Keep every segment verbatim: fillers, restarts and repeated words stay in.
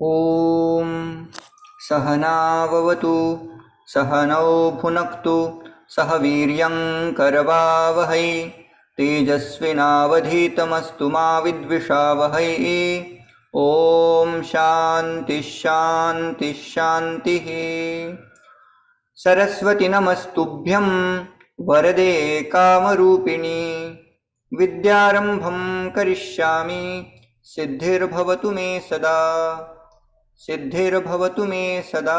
ॐ सहनाववतु सहनौ भुनक्तु सह वीर्यं करवावहै तेजस्विनावधीतमस्तु मा विद्विषावहै। ॐ शान्ति शान्ति शान्तिः। सरस्वती नमस्तुभ्यं वरदे कामरूपिणी विद्यारम्भं करिष्यामि सिद्धिर्भवतु मे सदा सिद्धिर्भवतु मे सदा।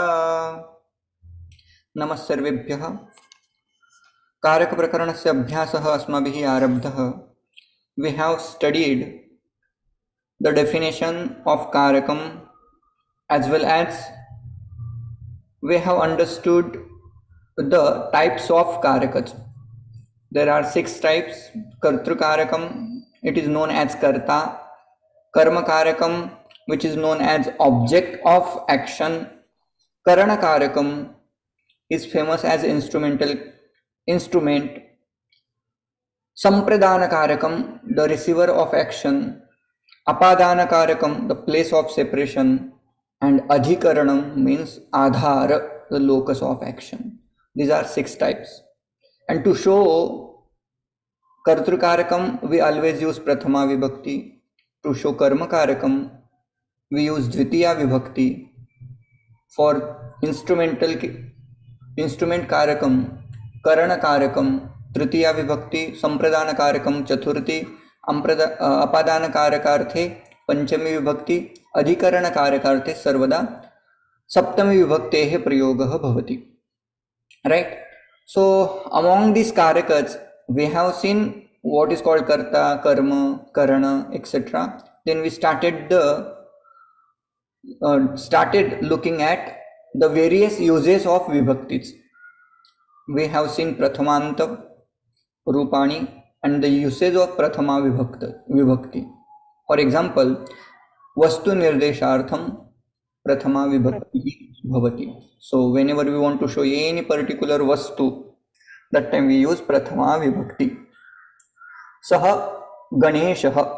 नमः सर्वेभ्यः। कारक प्रकरणस्य अभ्यासः अस्माभिः आरब्धः। We have studied the definition of karakam as well as we have understood the types of karakas. There are six types. Kartru karakam, it is known as karta. Karma karakam, which is known as object of action. Karana karakam is famous as instrumental instrument. Sampradana karakam, the receiver of action. Apadana karakam, the place of separation. And adhikaranam means adhar, the locus of action. These are six types. And to show kartru karakam, we always use prathama vibhakti. To show karma karakam, we use dvitiya vibhakti. For instrumental instrument karakam, karana karakam, tritiya vibhakti. Sampradana karakam, chaturthi. Apadana karakarthe panchami vibhakti. Adhikarana karakarthe sarvada saptami vibhaktehe prayogah bhavati. Right? So among these karakas, we have seen what is called karta, karma, karana, et cetera. Then we started the uh, started looking at the various uses of vibhaktis. We have seen prathamanta, rupani, and the usage of prathama vibhakti. For example, vastu nirdeshartham prathama vibhakti bhavati. So whenever we want to show any particular vastu, that time we use prathama vibhakti. Saha Ganeshah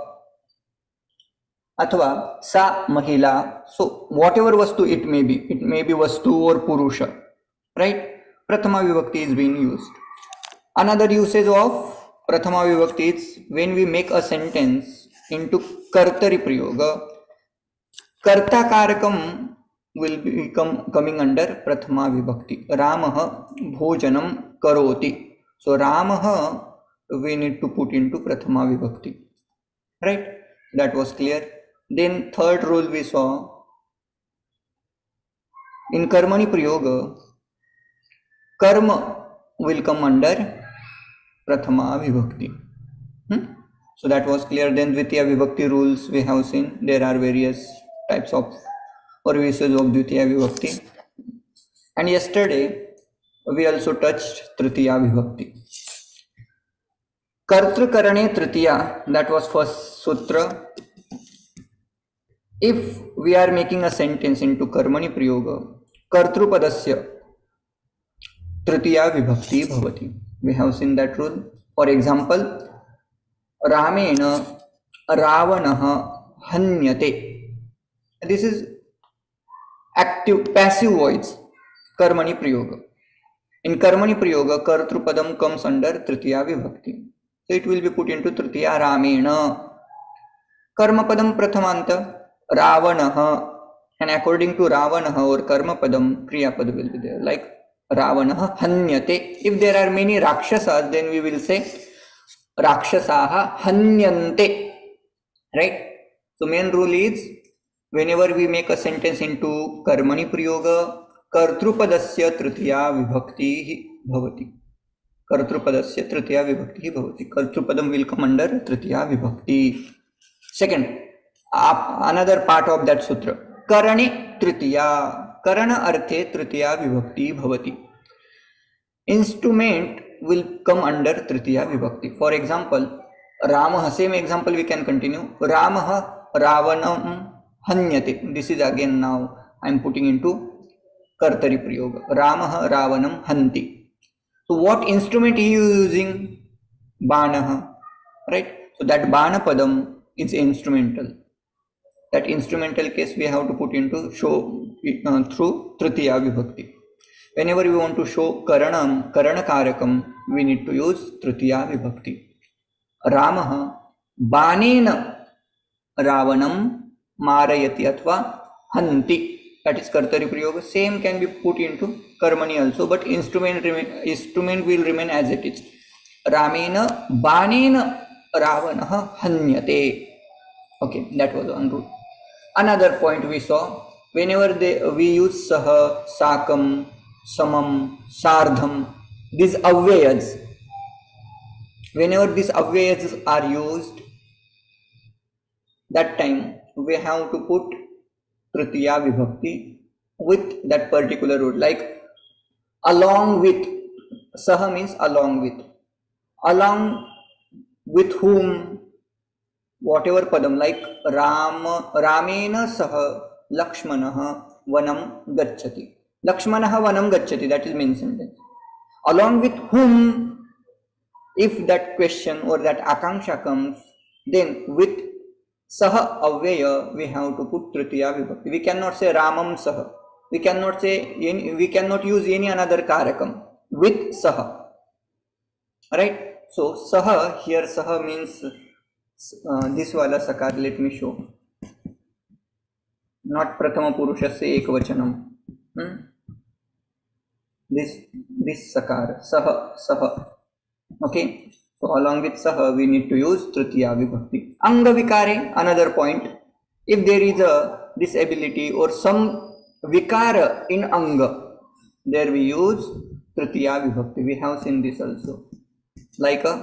athva sa mahila. So whatever vastu it may be, it may be vastu or purusha, right? Prathama vibhakti is being used. Another usage of prathama vibhakti is when we make a sentence into kartari prayoga. Karta karakam will become coming under prathama vibhakti. Ramah bhojanam karoti. So Ramah we need to put into prathama vibhakti, right? That was clear. Then third rule we saw in karmani prayoga, karma will come under prathama vibhakti. hmm? So that was clear. Then dvitiya vibhakti rules we have seen. There are various types of or uses of dvitiya vibhakti. And yesterday we also touched tritiya vibhakti. Kartru karane tritiya, that was first sutra. If we are making a sentence into karmani prayoga, kartru padasya tritiya vibhakti bhavati. We have seen that rule. For example, Ramena Ravanaha hanyate. This is active, passive voice, karmani prayoga. In karmani prayoga, kartru padam comes under tritiya vibhakti. So it will be put into tritiya Ramena. Karma padam prathamanta Ravanaha. And according to Ravanaha or karma padam, kriya pada will be there. Like Ravanaha hanyate. If there are many rakshasas, then we will say rakshasaha hanyante. Right? So main rule is whenever we make a sentence into karmani prayoga, kartrupadasya tritiya vibhakti bhavati. Kartrupadasya tritiya vibhakti bhavati. Kartrupadam will come under tritiya vibhakti. Second, another part of that sutra. Karane tritiya. Karana arthe tritiya vibhakti bhavati. Instrument will come under tritiya vibhakti. For example, Ramaha, same example we can continue. Ramaha Ravanam hanyate. This is again now I am putting into kartari prayoga. Ramaha Ravanam hanti. So what instrument he is using? Banaha, right? So that bana padam is instrumental. that instrumental case we have to put into show uh, through tritiya vibhakti. Whenever we want to show karanam karanakarakam, we need to use tritiya vibhakti. Ramah banena ravanam marayati athva hanti, that is kartari prayoga. Same can be put into karmani also, but instrument remain, instrument will remain as it is. Ramena banena ravanah hanyate. Okay, that was one rule. Another point we saw, whenever they we use saha, sakam, samam, sardham, these avyayas, whenever these avyayas are used, that time we have to put tritiya vibhakti with that particular root, like along with. Saha means along with. Along with whom? Whatever padam, like Ram, Ramena saha Lakshmanaha vanam gacchati. Lakshmanaha vanam gacchati, that is main sentence. Along with whom, if that question or that akanksha comes, then with saha avyaya we have to put tritiya vibhakti. We cannot say Ramam saha. We cannot say any, we cannot use any another karakam with saha. Right? So saha, here saha means uh, this wala sakar. Let me show. Not prathama purushasya ekvachanam. Hmm? This this sakar saha saha. Okay. So along with saha we need to use tritiya vibhakti. Anga vikare, another point. If there is a disability or some vikara in anga, there we use tritiya vibhakti. We have seen this also. Like a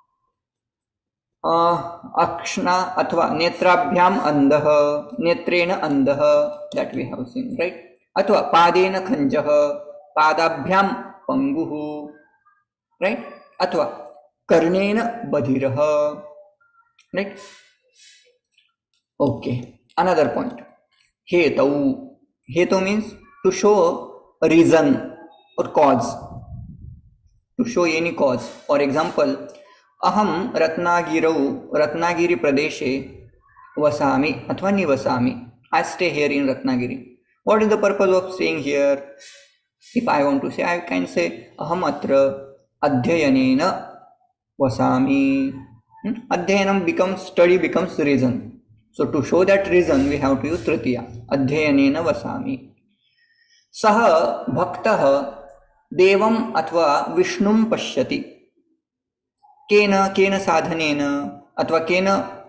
uh, akshna athva netrabhyam andha, netrena andha, that we have seen, right? Athva padena khanjah, padabhyam panguhu, right? Athva karnena badhirah, right? Okay, another point. Hetau. Hetau means to show a reason or cause. To show any cause. For example, aham ratnagirau ratnagiri pradeshe vasami athva nivasami. I stay here in Ratnagiri. What is the purpose of staying here? If I want to say, I can say aham atra adhyayanena vasami. Hmm? Adhyayanam becomes study, becomes reason. So to show that reason we have to use tritiya. Adhyayanena vasami. Saha bhaktah देवम अथवा विष्णुम पश्यति. केन केन साधनेन अथवा केन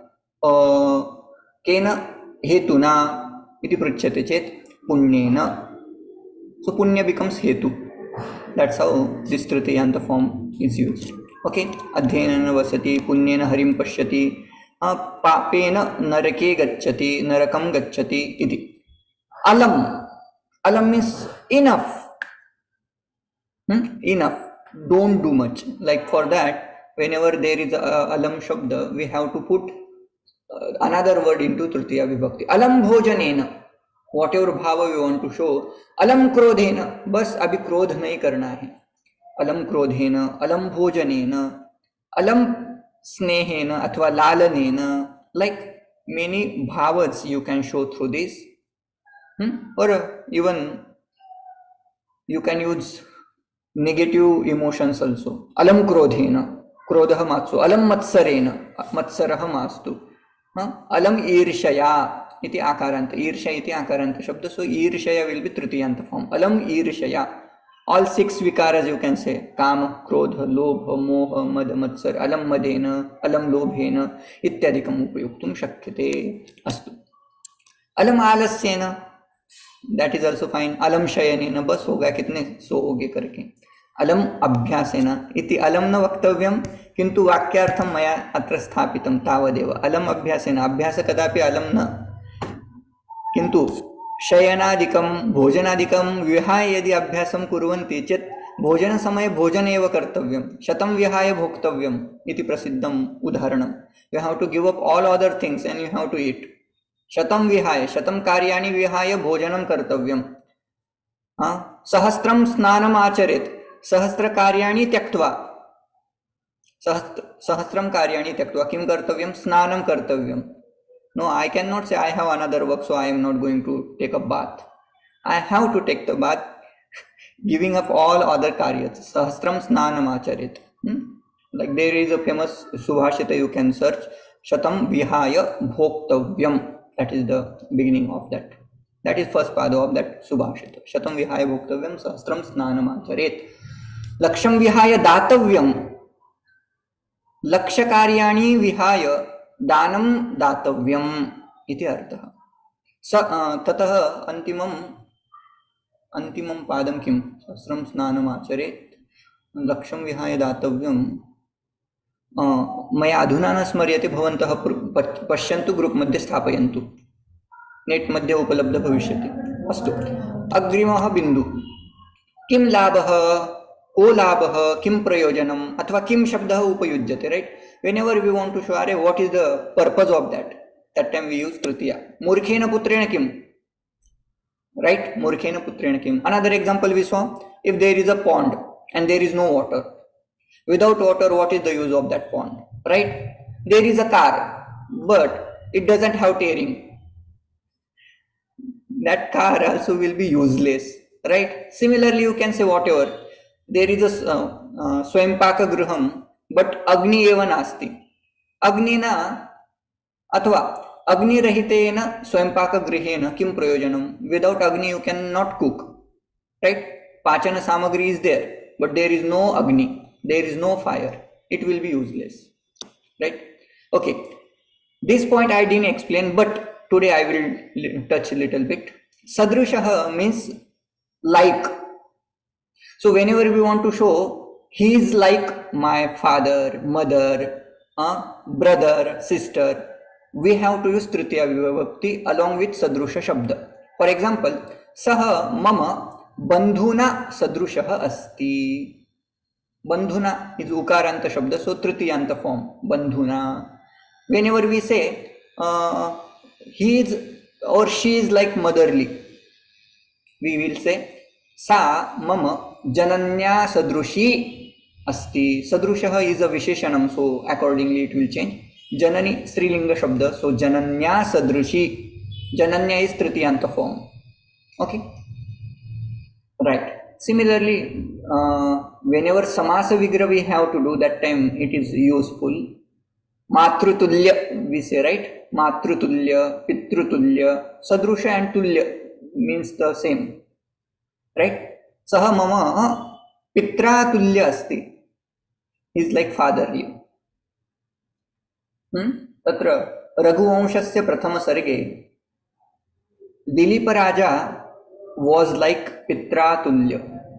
केन हेतुना इति पृच्छ्यते चेत पुण्येन. So punya becomes hetu. That's how this tritiyanta form is used. Okay. Adhyenena vasati, punyena harim pashyati, papena narake gacchati, narakam gacchati iti. Alam. Alam means enough. Hmm? Enough. Don't do much. Like for that, whenever there is a alam shabda, we have to put uh, another word into tritiya vibhakti. Alam bhojanena, whatever bhava we want to show. Alam krodhena, bas abhi krodh nahi karna hai. Alam krodhena, alam bhojanena, alam snehena athva lalanena. Like many bhavas you can show through this. Hmm? Or even you can use negative emotions also. Alam krodhena, krodha matsu. Alam matsarena, matsaraha mastu. Huh? Alam irshaya iti akaranta. Irsha iti akaranta shabda. So irshaya will be tritiyanta form. Alam irshaya. All six vikaras you can say. Kama, krodha, lobha, moha, mad, matsar. Alam madena, alam lobhena ityadikam upayuktum shakyate. Astu. Alam alasyena, that is also fine. Alam shayanena, bas ho gaya kitne so hoge karke. Alam abhyasena iti alam na vaktavyam किंतु वाक्यार्थम मया अत्र स्थापितं तावदेव. अलम अभ्यासेन, अभ्यास कदापि अलम न, किंतु शयनादिकं भोजनादिकं विहाय यदि अभ्यासं कुर्वन्ति चेत् भोजन समय भोजन एव कर्तव्यं, शतं विहाय भोक्तव्यम् इति प्रसिद्धम् उदाहरणं. You have to give up all other things and you have to eat. शतं विहाय, शतं कार्याणि विहाय भोजनं कर्तव्यं. सहस्रं स्नानम् आचरेत्, सहस्र कार्याणि त्यक्त्वा, सहस्र सहस्रं कार्याणि त्यक्त्वा किं कर्तव्यं? स्नानं कर्तव्यं. No, I cannot say I have another work, so I am not going to take a bath. I have to take the bath, giving up all other karyas. Sahasram snanam acharit. Hmm? Like there is a famous Subhashita you can search. Shatam vihaya bhoktavyam. That is the beginning of that. That is first pada of that Subhashita. Shatam vihaya bhoktavyam sahasram snanam acharit. Laksham vihaya datavyam. लक्ष्य कार्याणि विहाय दानं दातव्यम् इति अर्थः. स ततः अन्तिमम् अन्तिमं पादं किं? सहस्रं स्नानम् आचरेत्, लक्ष्यं विहाय दातव्यं. मया अधुना न स्मर्यते, भवन्तः पश्यन्तु, ग्रुप् मध्ये स्थापयन्तु, नेट् मध्ये उपलब्ध भविष्यति. अस्तु, अग्रिमः बिन्दु. किं लाभः, को लाभः, किं प्रयोजनम् अथवा किं शब्दः उपयुज्यते, right? whenever we want to show are what is the purpose of that, that time we use tritiya. Murkhena putrena kim, right? Murkhena putrena kim. Another example we saw, if there is a pond and there is no water, without water what is the use of that pond, right? There is a car but it doesn't have steering, that car also will be useless, right? Similarly you can say whatever, there is a uh, uh, swaympaka griham but agni eva nasti, agni na अथवा अग्नि रहितेन स्वयंपाक गृहेन किम प्रयोजनम, without agni you cannot cook, right? Pachana samagri is there but there is no agni, there is no fire, it will be useless, right? Okay, this point I didn't explain but today I will touch a little bit. Sadrushaha means like. So whenever we want to show he is like my father, mother, uh, brother, sister, we have to use tritiya vibhakti along with sadrusha shabda. For example, saha mama bandhuna sadrushaha asti. Bandhuna is ukaranta shabda, so tritiyanta form, bandhuna. Whenever we say uh, he is or she is like motherly, we will say sa mama jananya sadrushi asti. Sadrushaha is a visheshanam, so accordingly it will change. Janani Srilinga Shabda, so Jananya Sadrushi. Jananya is Tritiyanta form. Okay, right. Similarly, uh, whenever Samasa Vigra we have to do, that time it is useful. Matrutulya we say, right? Matrutulya, Pitrutulya, Sadrusha and Tulya means the same, right? Saha mama Pitra Tulya asti, is like fatherly. तत्र रघुवंशस्य प्रथम सर्गे दिलीप राजा was like पित्रा तुल्य,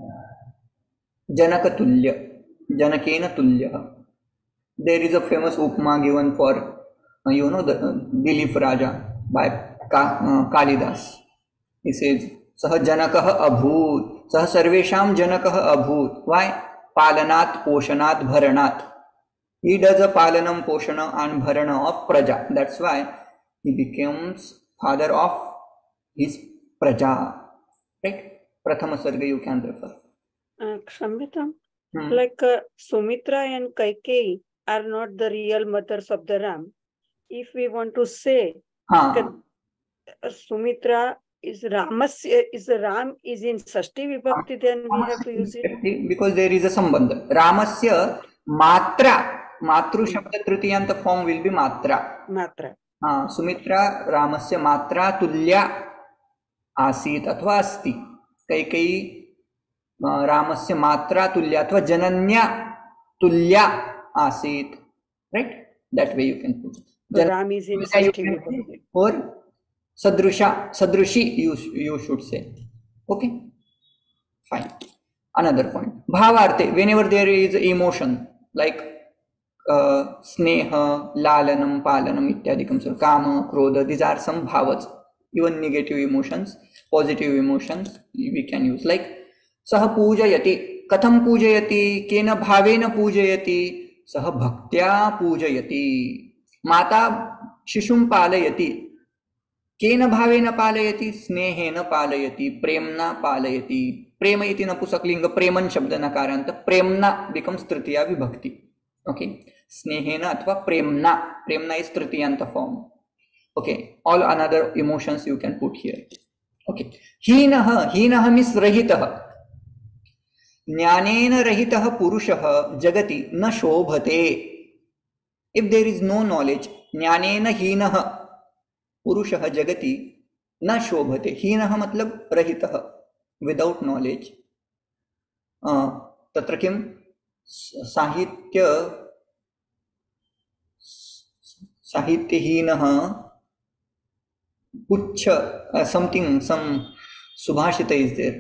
जनक तुल्य, जनकेन तुल्य. There is a famous upma given for uh, you know the uh, Dilip Raja by Ka, uh, Kalidas. He says सह जनकः अभूत, सह सर्वेषां जनकः अभूत. Why? पालनात् पोषणात् भरणात्. He does a palanam, poshana and bharana of praja. That's why he becomes father of his praja. Right? Prathama sarga you can refer. Uh, Kshamritam, hmm. like uh, Sumitra and Kaikeyi are not the real mothers of the Ram. If we want to say huh. that uh, Sumitra is Ramasya, is Ram is in Sashti Vibhakti, then we have to use it. Because there is a sambandha. Ramasya matra. Matru shabda tritiyanta form will be matra. Matra. Uh, Sumitra Ramasya matra tulya asit athva asti. Kaikeyi uh, Ramasya matra tulya athva jananya tulya asit. Right? That way you can put it. Jan Ram is in Sashti. Or Sadrusha, Sadrushi you, you should say. Okay? Fine. Another point. Bhavarte, whenever there is emotion like Uh, sneha, lalanam, palanam, ityadikam, so kama, krodha, these are some bhavas. Even negative emotions, positive emotions we can use. Like saha pujayati, katham pujayati, kena bhavena pujayati, saha bhaktya pujayati. Mata shishum palayati, kena bhavena palayati, snehena palayati, premna palayati. Prema iti napusaklinga, preman shabda nakaranta, premna becomes tritiya vibhakti. Okay, snehena athva premna. Premna is tritiyanta form. Okay, all another emotions you can put here. Okay, हीनः हीनः means रहितः. ज्ञानेन रहितः पुरुषः जगति न शोभते. If there is no knowledge, ज्ञानेन हीनः पुरुषः जगति न शोभते. हीनः मतलब रहितः, without knowledge. तत्र किं साहित्य साहित्यहीनः पुच्छ something, some subhashita is there.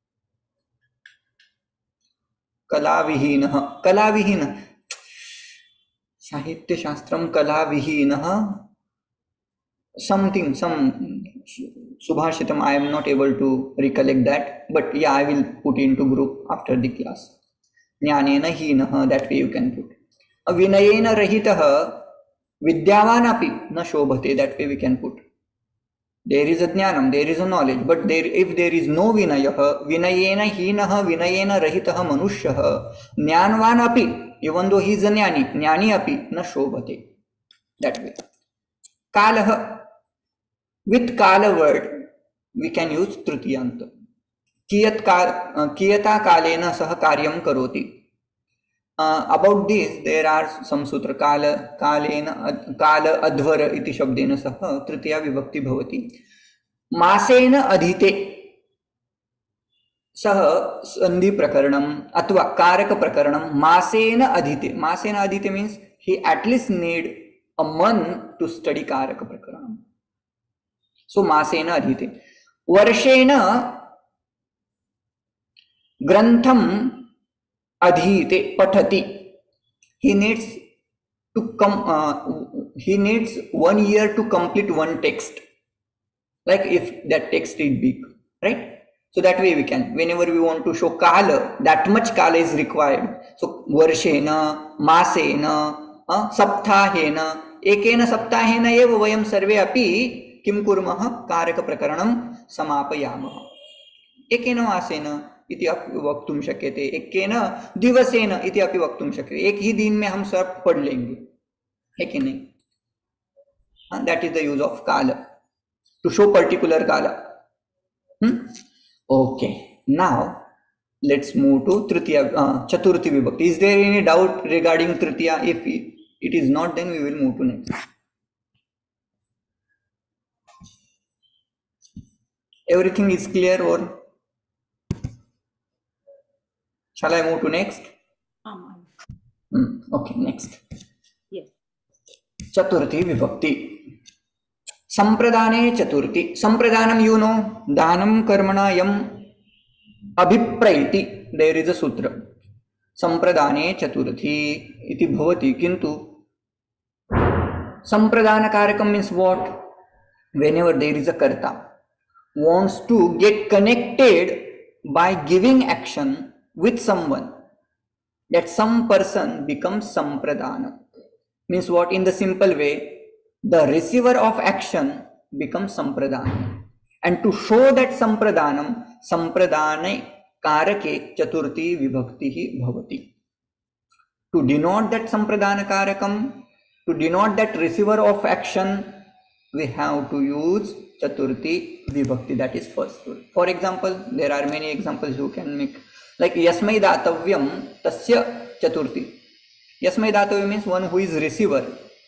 कलाविहीनः, कलाविहीनः, साहित्यशास्त्रं कलाविहीनः, something, some subhashitam. I am not able to recollect that, but yeah, I will put into group after the class. ज्ञानेन हीनः, that way you can put. विनयेन रहितः विद्यावान् अपि न शोभते, that way we can put. There is a jnanam, there is a knowledge, but there, if there is no vinayah, vinayena heenah, vinayena rahitah manushyaha, jnanvan api, even though he is a jnani, jnani api, na shobhate. That way. Kalah, with kala word, we can use tritiyanta. Kiyat ka, kiyata kalena sah karyam karoti. Uh, about this, there are some sutra. Kala, kalena, kala advara iti shabdena sah tritiya vibhakti bhavati. Masena adhite sah sandhi prakaranam atva karaka prakaranam masena adhite. Masena adhite means he at least need a month to study karaka prakaranam. So masena adhite. Varshena grantham adhite pathati. He needs to come. Uh, he needs one year to complete one text. Like if that text is big, right? So that way we can. Whenever we want to show kala, that much kala is required. So varshena, masena, uh, sapthahena, ekena sapthahena eva vayam sarve api kim kurmah karaka prakaranam samapayamah. Ekena masena इति अपि वक्तुं शक्यते, एकेन दिवसेन इति अपि वक्तुं शक्यते. एक ही दिन में हम सब पढ़ लेंगे, है कि नहीं? That is the use of kala to show particular kala. Hmm? Okay, now let's move to tritiya, uh, chaturthi vibhakti. Is there any doubt regarding tritiya? If it is not, then we will move to next. Everything is clear or? Shall I move to next? Um, hmm. Okay, next. Yes. Chaturthi vibhakti. Sampradane chaturthi. Sampradanam, you know, danam karmana yam abhipraiti. There is a sutra. Sampradane chaturthi iti bhavati. Kintu sampradana karakam means what? Whenever there is a karta wants to get connected by giving action with someone, that some person becomes sampradana. Means what? In the simple way, the receiver of action becomes sampradana. And to show that sampradanam, sampradane karake chaturthi vibhakti bhavati. To denote that sampradana karakam, to denote that receiver of action, we have to use chaturthi vibhakti, that is first. For example, there are many examples you can make. Like yasmai datavyam tasya chaturthi. Yasmai datavyam means one who is receiver.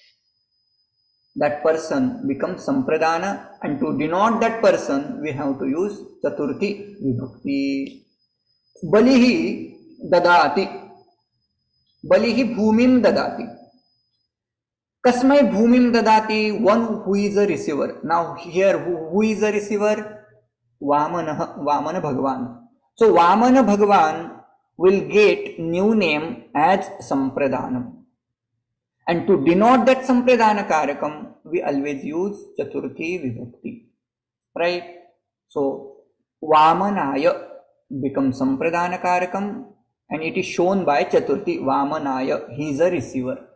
That person becomes sampradana, and to denote that person we have to use chaturthi vibhakti. Balihi dadati. Balihi bhumim dadati. Kasmai bhumim dadati, one who is a receiver. Now here who, who is a receiver? Vamana, Vamana Bhagavan. So Vamana Bhagavan will get new name as Sampradanam. And to denote that Sampradana Karakam, we always use Chaturthi Vibhakti. Right? So Vamanaya becomes Sampradana Karakam, and it is shown by Chaturthi. Vamanaya, he is a receiver.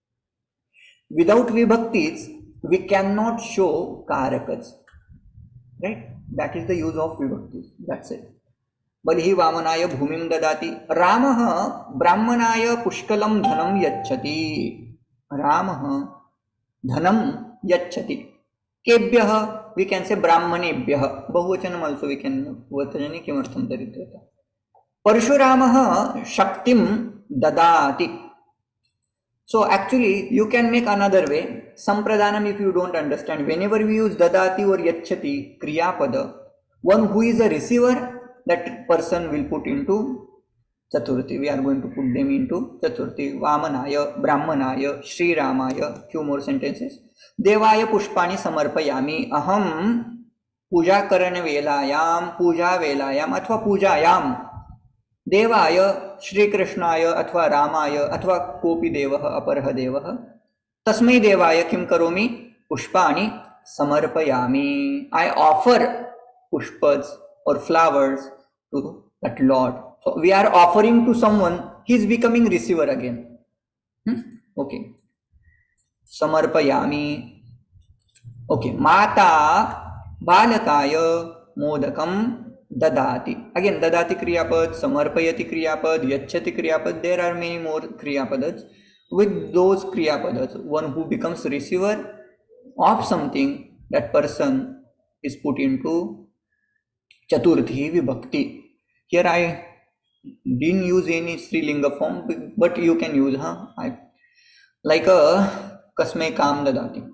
Without Vibhaktis, we cannot show Karakas. Right? That is the use of Vibhaktis. That's it. Balihi Vamanaya bhumim dadati. Ramaha brahmanaya pushkalam dhanam yachati. Ramaha dhanam yachati. केभ्यः we can say ब्राह्मणेभ्यः, बहुवचनम also we can बहुवचने किमर्थं दरिद्रता. परशुरामः शक्तिं ददाति. So actually you can make another way. Sampradhanam, if you don't understand, whenever we use dadati or yachati kriya pada, one who is a receiver, that person will put into Chaturthi. We are going to put them into Chaturthi. Vamanaya, Brahmanaya, Sri Ramaya. Few more sentences. Devaya pushpani samarpayami. Aham puja karana velayam, puja velayam, अथवा पूजायाम देवाय श्री कृष्णाय अथवा रामाय अथवा कोपि देवः अपरः देवः तस्मै देवाय किं करोमि पुष्पाणि समर्पयामि. I offer pushpas or flowers to that Lord. So we are offering to someone, he is becoming receiver again. Hmm? Okay. Samarpayami. Okay. Mata balakaya modakam dadati. Again, dadati kriyapad, samarpayati kriyapad, yachati kriyapad. There are many more kriyapadas. With those kriyapadas, one who becomes receiver of something, that person is put into Chaturthi Vibhakti. Here I didn't use any Strilinga form, but you can use, huh? I, like a kasme kam dadati.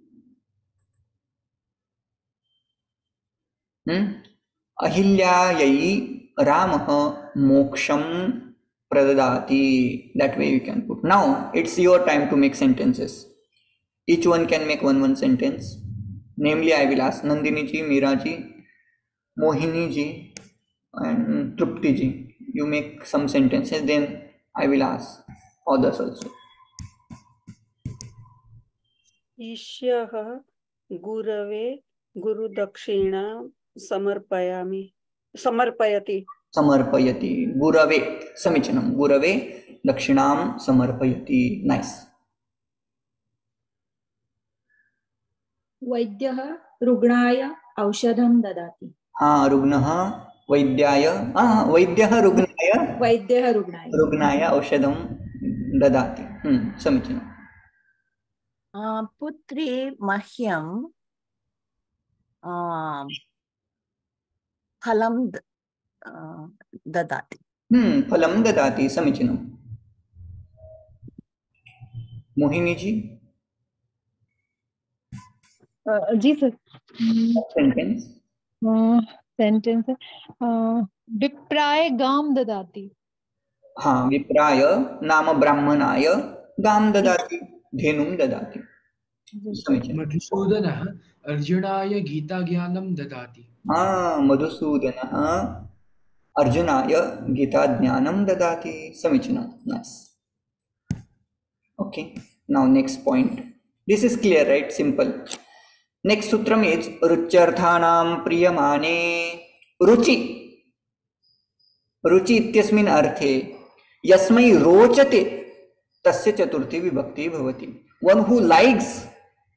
Hmm? Ahilyayai Ramaha moksham pradadati. That way you can put. Now it's your time to make sentences. Each one can make one one sentence. Namely, I will ask Nandini ji, Meera ji, Mohini ji, and Trupti ji. You make some sentences, then I will ask others also. Ishyaha Gurave Guru Dakshina Samarpayami. Samarpayati. Samarpayati. Gurave. Samichanam. Gurave Dakshinam Samarpayati. Nice. Vaidyaha Rugnaya Aushadham Dadati. Ha, Rugnaha Vaidyaya. Ah, Vaidyaha Rugnaya. Vaidyaha Rugnaya. Rugnaya Aushadham Dadati. Hmm, Samichanam. Uh, Putri Mahyam uh, Phalam uh, Dadati. Hmm, Phalam Dadati. Samichanam. Mohini ji. Uh, जी sir. Sentence. Uh, sentence. Uh, विप्राय गाम ददाति. हाँ, विप्राय नाम ब्राह्मणाय गाम ददाति, धेनुं ददाति. मधुसूदनः अर्जुनाय गीता ज्ञानं ददाति. हाँ, मधुसूदनः अर्जुनाय गीता ज्ञानं ददाति. समीचीनं. Nice. Okay. Now next point. This is clear, right? Simple. Next sutram is रुच्यर्थानां प्रियमाणे. रुचि. रुचि इत्यस्मिन् अर्थे यस्मै रोचते तस्य चतुर्थी विभक्ति भवति. One who likes,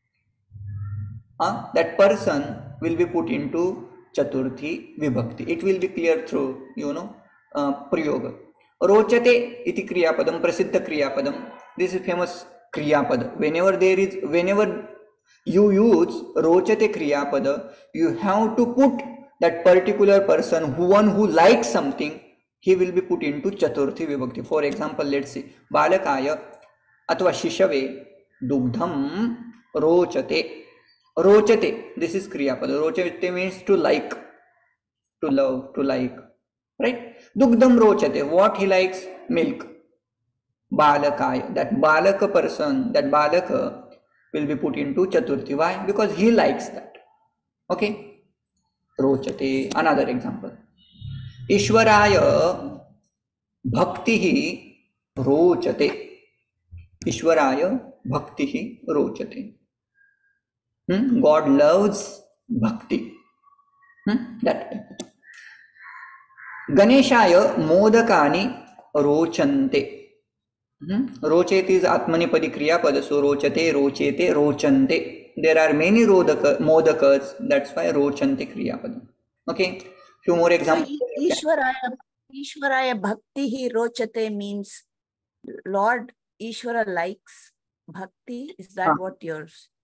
uh, that person will be put into Chaturthi Vibhakti. It will be clear through, you know, uh, Prayoga. Rochate iti kriyapadam, prasiddha kriyapadam. This is famous kriyapada. Whenever there is, whenever you use rochate kriyapada, you have to put that particular person, who one who likes something, he will be put into Chaturthi Vibhakti. For example, let's see, Balakaya athva Shishave Dugdham Rochate. Rochate, this is Kriyapada. Rochate means to like, to love, to like, right? Dugdham Rochate, what he likes? Milk. Balakaya, that Balaka person, that Balaka will be put into Chaturthi. Why? Because he likes that. Okay? Rochate. Another example. Ishwaraya Bhaktihi Rochate. Ishwaraya Bhaktihi Rochate. Hmm? God loves Bhakti. Hmm? That. Ganeshaya Modakani Rochante. Hmm? Rochate is Atmanipadi Kriyapada. So Rochate, Rochete, Rochante. There are many rodaka, modakas. That's why Rochante Kriyapada. Okay. Few more examples. So, Ishwaraya, Ishwaraya Bhakti Rochate means Lord Ishwara likes Bhakti. Is that ah. what yours?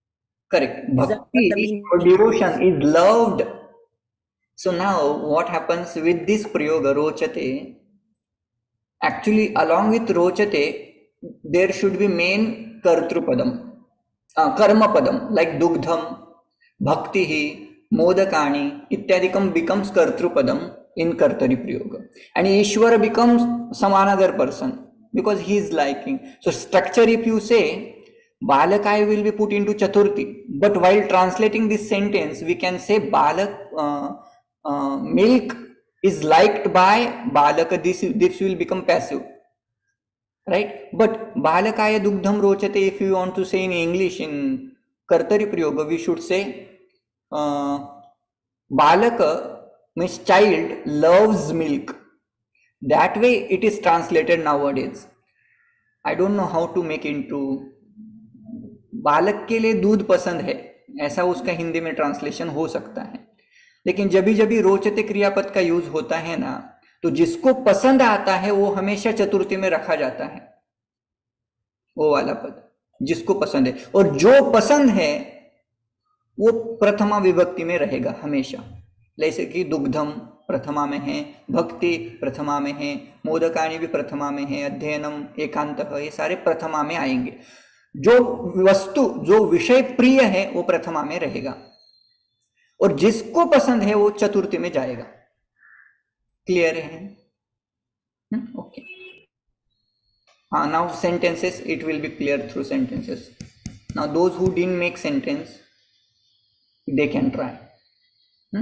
Correct. Is that what the Bhakti meaning or devotion is loved. So now what happens with this prayoga rochate? Actually, along with rochate, there should be main kartrupadam, uh, karma padam, like dugdham, bhaktihi, modakani, ityadikam becomes kartrupadam in kartari prayoga. And Ishvara becomes some another person because he is liking. So structure, if you say, Balakai will be put into Chaturthi, but while translating this sentence, we can say Balak, uh, uh, milk is liked by Balaka, this, this will become passive, right? But Balakaya Dugdham Rochate, if you want to say in English, in Kartari Prayoga, we should say uh, Balaka means child loves milk. That way it is translated nowadays. I don't know how to make into बालक के लिए दूध पसंद है, ऐसा उसका हिंदी में translation हो सकता है. लेकिन जब भी जब भी रोचते क्रियापद का यूज होता है ना, तो जिसको पसंद आता है वो हमेशा चतुर्थी में रखा जाता है, वो वाला पद जिसको पसंद है. और जो पसंद है वो प्रथमा विभक्ति में रहेगा हमेशा. जैसे कि दुग्धम प्रथमा में है, भक्ति प्रथमा में है, मोदकानी भी प्रथमा में है, अध्ययनम, एकांतः, ये सारे प्रथमा में आएंगे. जो वस्तु, जो विषय प्रिय है वो प्रथमा में रहेगा, और जिसको पसंद है वो चतुर्थी में जाएगा. क्लियर है? ओके. हाँ, now sentences, it will be clear through sentences. Now those who didn't make sentence, they can try.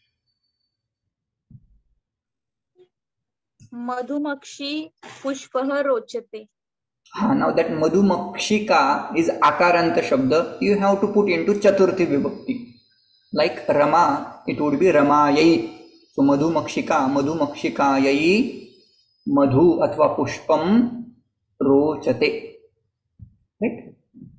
मधुमक्षी पुष्पः रोचते. हाँ, now that madhumakshika is akaranta shabda, you have to put into chaturthi vibhakti. Like Rama, it would be Ramayai. So madhumakshika, madhumakshikayai, madhu athva pushpam rochate. Right?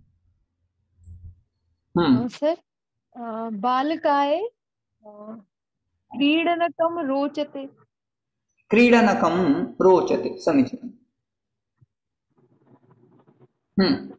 Hmm. Uh, sir, uh, balakaye uh, क्रीडनकम रोचते. क्रीडनकम रोचते. समीचीनम्. Hmm.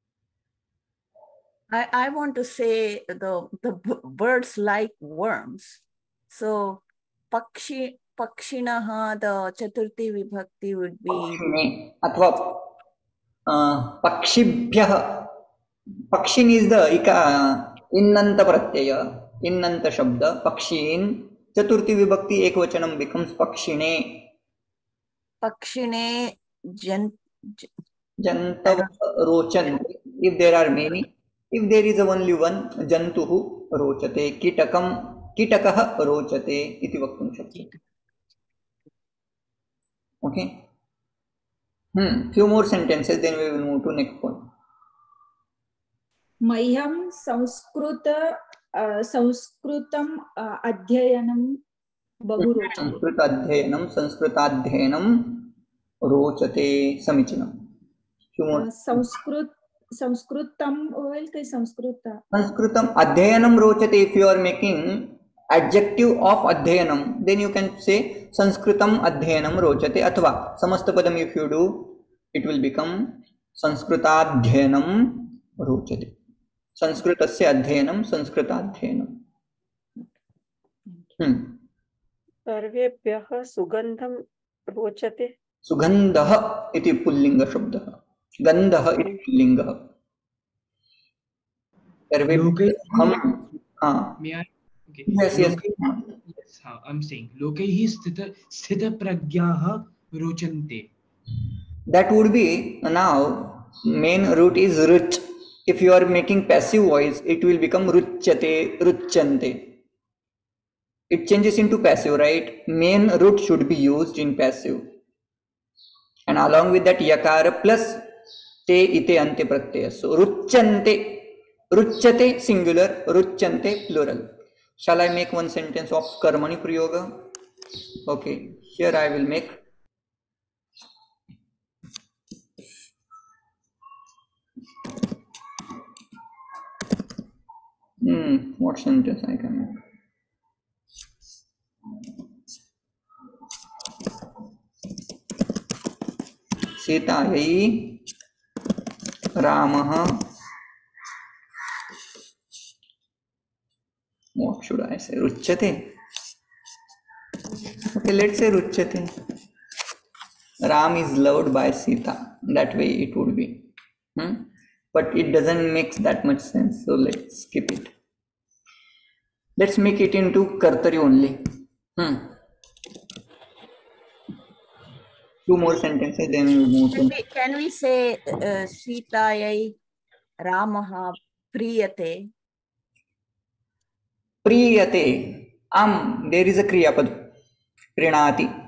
I, I want to say the, the birds like worms. So Pakshi, Pakshinaha, the Chaturthi Vibhakti would be Pakshine athva uh, Pakshibhyah. Pakshin is the ika innanta pratyaya, innanta shabda, Pakshin. Chaturthi Vibhakti ekvachanam becomes Pakshine. Pakshine jan, Jantav rochan. If there are many, if there is only one, jantuhu rochate, kitakam, kitakah rochate iti vaktum shakyate. Okay. Hmm. Few more sentences, then we will move to next point. मह्यं संस्कृत संस्कृतम अध्ययनं बहु रोचते. संस्कृत अध्ययनं संस्कृताध्ययनं रोचते. समीचीनम्. संस्कृत संस्कृतम ओल के संस्कृत संस्कृतम अध्ययनम रोचते. If you are making adjective of अध्ययनम, then you can say संस्कृतम अध्ययनम रोचते. अथवा समस्त पदम if you do, it will become संस्कृताध्ययनम रोचते. संस्कृतस्य अध्ययनम संस्कृताध्ययनम. हम्म. सर्वेभ्यः सुगंधम रोचते. सुगंधः इति पुल्लिंग शब्दः, गंधः इति पुल्लिंगः. सर्वेभ्यः हाँ. Yes, yes. Yes, I'm saying lokaihi sthita sthita pragyaha rochante. That would be, now main root is ruch. If you are making passive voice, it will become ruchyate, ruchante. It changes into passive, right? Main root should be used in passive. And along with that yakara plus te ite ante pratyaya. So ruchante, ruchyate singular, ruchante plural. Shall I make one sentence of karmani prayoga? Okay, here I will make. Hmm, what sentence I can make? सीतायै रामः What should I say? Ruchyate. Okay, let's say Ruchyate. Ram is loved by Sita. That way it would be. Hmm? But it doesn't make that much sense. So let's skip it. Let's make it into Kartari only. Hmm. Two more sentences, then we move Can to. we, can we say uh, Sitayai Ramaha Priyate? Priyate. Am, there is a Kriya Pad. Prinati.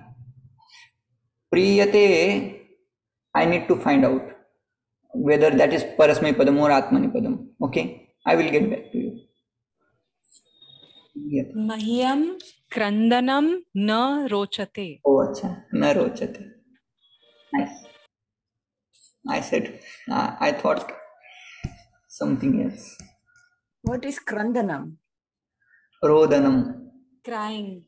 Priyate, I need to find out whether that is Parasmay Padam or Atmani Padam. Okay, I will get back to you. Priyate. Mahyam Krandanam na rochate. Oh, acha, na rochate. Nice. I said, uh, I thought something else. What is Krandanam? Rodanam. Crying.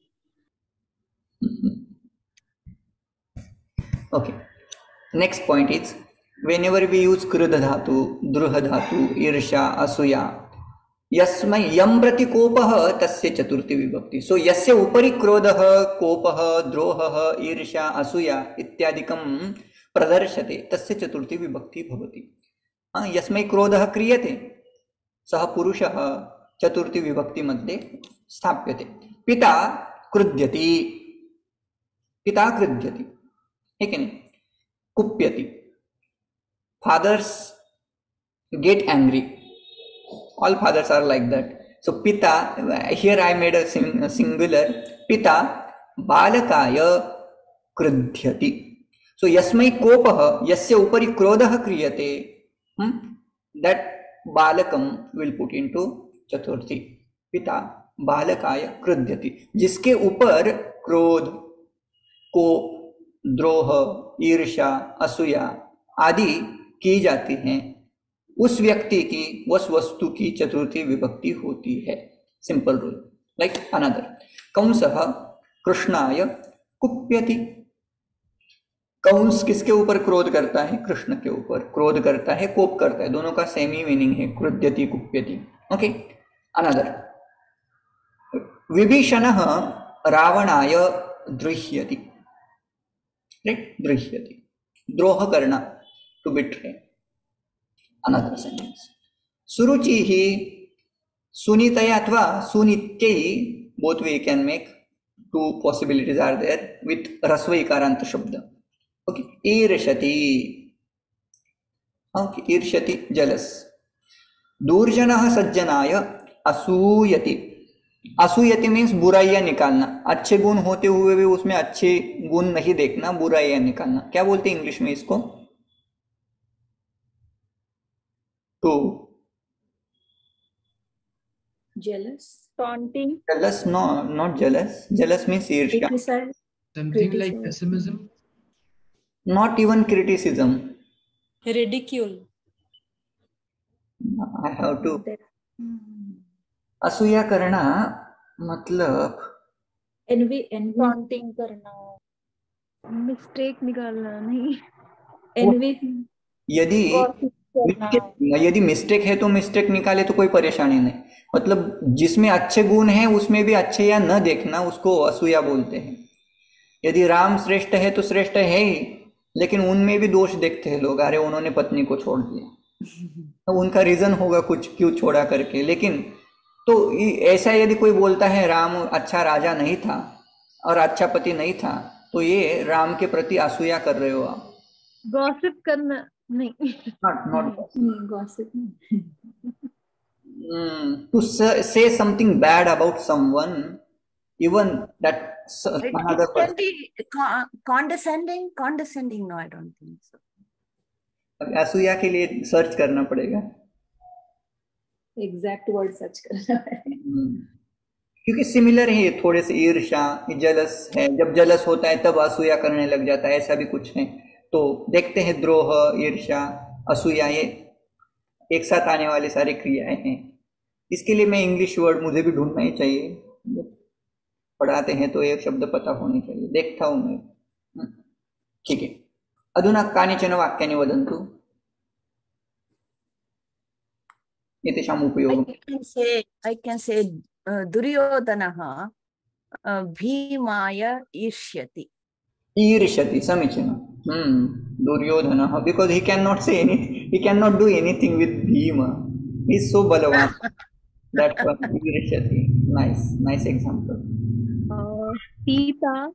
Okay. Next point is, whenever we use krudha dhatu, druha dhatu, irsha, asuya, yasmai yam prati kopah tasya chaturthi vibhakti. So yasya upari krodha, kopah, droha, irsha, asuya ityadikam pradarshate tasya chaturthi vibhakti bhavati. हाँ, यस्मै क्रोधः क्रियते सः पुरुषः चतुर्थी विभक्ति मध्ये स्थाप्यते. पिता क्रुध्यति. पिता क्रुध्यति. है कि नहीं? कुप्यति. Fathers get angry. All fathers are like that. So pita, here I made a singular. Pita balakaya krudhyati. So yasmai kopah yasya upari krodha kriyate. Hmm? That balakam will put into chaturthi. Pita balakaya krudhyati. जिसके ऊपर क्रोध, कोप, द्रोह, ईर्ष्या, असूया आदि की जाती हैं, उस व्यक्ति की, उस वस्तु की चतुर्थी विभक्ति होती है. Simple rule. Like another. कंसः कृष्णाय कुप्यति. कंस किसके ऊपर क्रोध करता है? कृष्ण के ऊपर क्रोध करता है, कोप करता है. दोनों का सेम ही मीनिंग है, क्रुध्यति, कुप्यति. ओके. अनदर. विभीषणः रावणाय द्रुह्यति. राइट? द्रुह्यति. द्रोह करना, टू बिट्रे. Another sentence. सुरुचिः सुनीतया अथवा सुनित्यै, both way can make. Two possibilities are there with ह्रस्व इकारांत शब्द. ओके. ईर्षति. ओके. ईर्षति, जेलस. दुर्जनः सज्जनाय असूयति. असूयति मीन्स बुराइयां निकालना. अच्छे गुण होते हुए भी उसमें अच्छे गुण नहीं देखना, बुराइयां निकालना. क्या बोलते हैं इंग्लिश में इसको? To jealous, taunting, jealous. No, not jealous. Jealous means ईर्ष्या. criticize, Something like criticize. pessimism. Not even criticism. Ridicule. I have to. Hmm. असूया करना मतलब envy, envy, taunting करना, मिस्टेक निकालना नहीं. envy, यदि gossip करना. यदि मिस्टेक है तो मिस्टेक निकाले तो कोई परेशानी नहीं. मतलब जिसमें अच्छे गुण हैं उसमें भी अच्छे या न देखना, उसको असूया बोलते हैं. यदि राम श्रेष्ठ है तो श्रेष्ठ है ही, लेकिन उनमें भी दोष देखते हैं लोग. अरे उन्होंने पत्नी को छोड़ दिया, तो उनका रीजन होगा कुछ, क्यों छोड़ा करके. लेकिन तो ऐसा यदि कोई बोलता है राम अच्छा राजा नहीं था और अच्छा पति नहीं था, तो ये राम के प्रति असूया कर रहे हो आप. गॉसिप करना नहीं. Not not hmm, gossip. to say something bad about someone, even that It, another it can person. be con- condescending. Condescending, no, I don't think so. असूया के लिए सर्च करना पड़ेगा. exact word search करना है. क्योंकि सिमिलर है थोड़े से. ईर्ष्या, जलस है, जब जलस होता है तब असूया करने लग जाता है, ऐसा भी कुछ है. तो देखते हैं, द्रोह, ईर्ष्या, असूया, ये एक साथ आने वाले सारी क्रियाएं हैं. इसके लिए मैं इंग्लिश वर्ड मुझे भी ढूंढना ही चाहिए. पढ़ाते हैं तो एक शब्द पता होने चाहिए. देखता हूं मैं. ठीक है. अधुना कानिचन वाक्यानि वदन्तु. एतेषाम् उपयोगम्. I can say, I can say दुर्योधनः भीमाय ईर्ष्यति. ईर्ष्यति, समीचीनम्. Hmm. Duryodhana, because he cannot say anything, he cannot do anything with Bhima. He is so balavan. That's why ईर्ष्यति. Nice, nice example. uh, Sita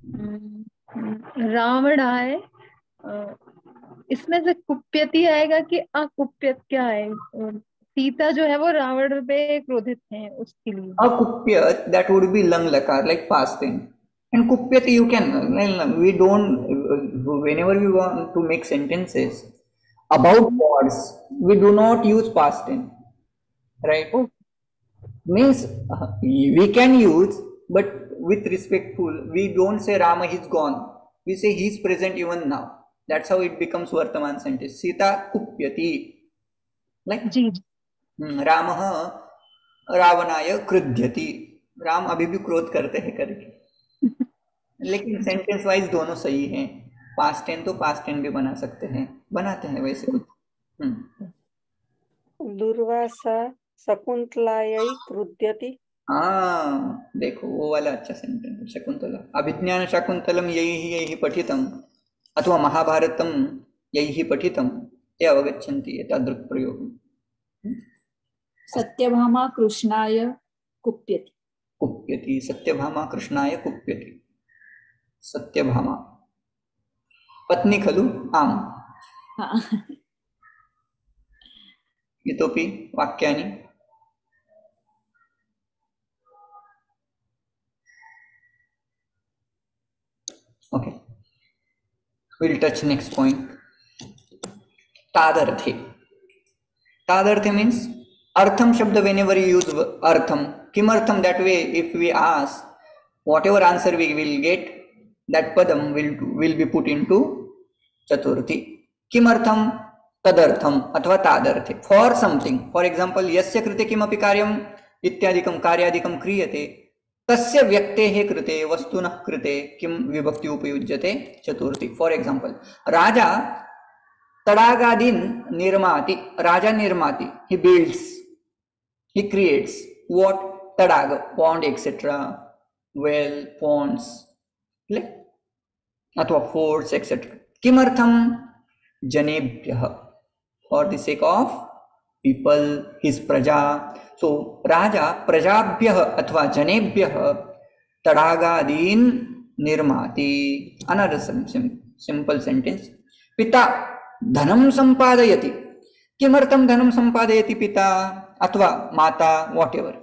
Ravan आए, इसमें से कुप्यति आएगा कि अकुप्यत क्या है? सीता जो है वो रावण पे क्रोधित है, उसके लिए अकुप्यत, that would be lang lakar, like past tense. And kupyati you can, we don't, whenever we want to make sentences about gods, we do not use past tense, right? Oh. Means we can use, but with respectful, we don't say Rama is gone, we say he is present even now. That's how it becomes Vartaman sentence. Sita kupyati, like Ramah रावणाय क्रुध्यति, Ram अभी भी क्रोध करते हैं करके. लेकिन sentence wise दोनों सही हैं. पास्ट टेंस तो पास्ट टेंस भी बना सकते हैं, बनाते हैं वैसे कुछ. दुर्वासा शकुंतलायै क्रुध्यति. हाँ देखो वो वाला अच्छा सेंटेंस है. शकुंतला अभिज्ञान शाकुंतलम यैः यैः पठितम अथवा महाभारतम यैः पठितम ते अवगच्छन्ति, एतादृक् प्रयोगम्. सत्यभामा कृष्णाय कुप्यति. कुप्यति, सत्यभामा कृष्णाय कुप्यति. सत्यभामा पत्नी खलु? आम. इतोपि वाक्यानि. Okay, we'll touch next point. तादर्थे. तादर्थे means artham shabda. Whenever you use artham, kimartham, that way if we ask, whatever answer we will get, that padam will will be put into chaturthi. Kimartham tadartham athva tadarthe, for something. For example, yasya krite kimapi karyam ityadikam karyadikam kriyate tasya vyaktehe krite vastunah krite kim vibhakti upayujyate chaturthi. For example, raja tadagadin nirmati, raja nirmati, he builds, he creates what? Tadaga, pond, et cetera, well, ponds, like अथवा forts, et cetera. किमर्थम? जनेभ्यः, for the sake of people, his praja. So raja prajabhyah अथवा जनेभ्यः तडागादीन निर्माति. Another simple sentence. पिता धनम संपादयति. किमर्थम धनम संपादयति पिता अथवा माता, whatever.